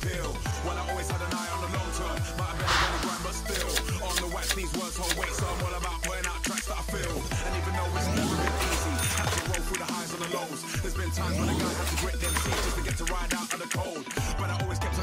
appeal. Well, I always had an eye on the long term. Might have been a better grind, but still. On the wax, these words hold weight, so I'm all about putting out tracks that I feel. And even though it's never been easy, had to roll through the highs and the lows. There's been times when a guy had to grit them teeth just to get to ride out of the cold. But I always kept